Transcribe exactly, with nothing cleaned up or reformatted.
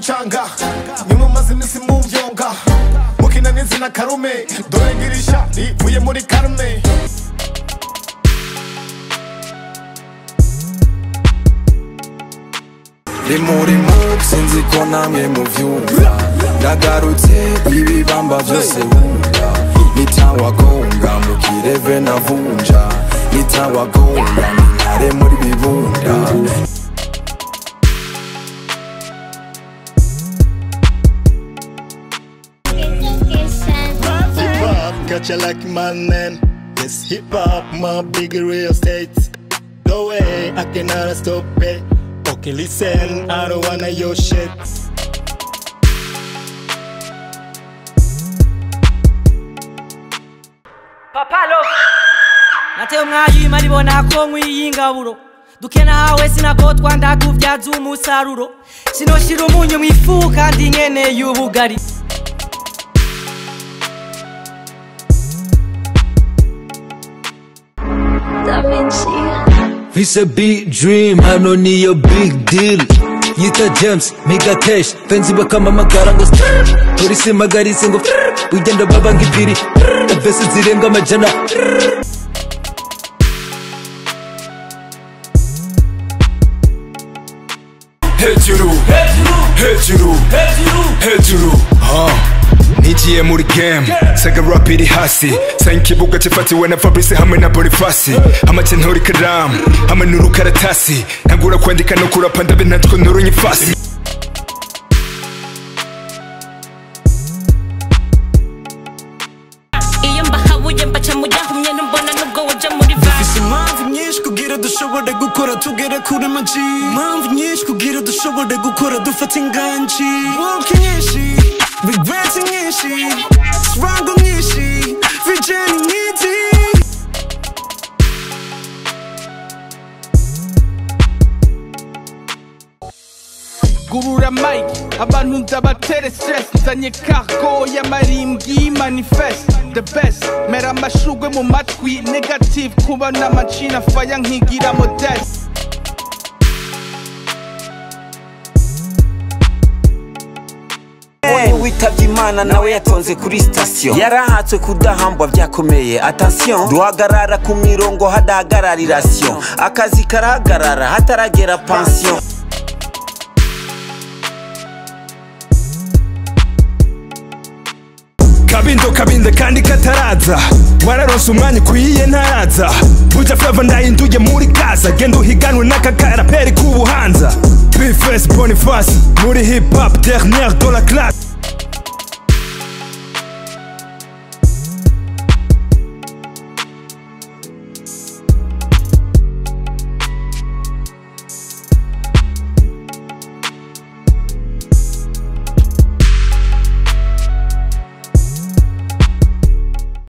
mucanga Nyuma mazinisi mu vyonga Mukina n'izina karume Dore ngirisha rivuye muri karume Rimuri move sinzi ko namwe muvyumva Ndagarutse ibibamba vyose wumva Nitawagonga mukireve navunja Nitawagonga nintare muri bibunda Hip-hop, gotcha like my name. Yes, hip-hop, my big real estate. No way, I cannot stop it. Okay, listen, I don't wanna your shit. Papa love Nateo mwayi maribona ko mwiyingaburo Dukena hawe sinakotwa ndakuvyaza umusaruro Sinoshira umunyu mwifu kandi nyene y'ubugari It's a big dream, I don't need a big deal. Yita James, mega cash, fancy bakama magara ngo Polisi magarise ngo ugenda baba ngibiri Vese zirenga majana Hejuru, hejuru, hejuru Nigiye muri game, saga rap iri hasi Sain kibuga cifatiwe na Fabrice hamwe na Boniface Amace ntori karamu, hamwe n'urukaratasi Ntagura kwandika no kurapa ndabe ntatwo n'urunyifasi Iyo mbahabuye mbaca mu yahumye numbona nubwo waja muri va Dufise impamvu nyinshi kugira dushobore gukora tugere kuri maji Impamvu nyinshi kugira dushobore gukora dufata inganji Walk nyinshi Regrets nyinshi, struggle nyinshi, vision nyinshi. Gurura mic, abantu ndabatere stress Nzanye cargo y'amarimbwi manifest The best, mera amashugwe mu matwi Negative kuba n'amacina fire nkigira modest Witavye Imana nawe yatonze kuri station yarahatswe kudahambwa vyakomeye attention duhagarara ku mirongo hadahagararira ration akazi karahagarara hataragera pension Kabindo kabinde kandi kataraza wararonse umwanya ukwiye ntaraza Buja Flava ndahinduye muri kaza genda uhiganwe n'akakara peri k'ubuhanza Big Face Boniface muri hip hop dernière de la classe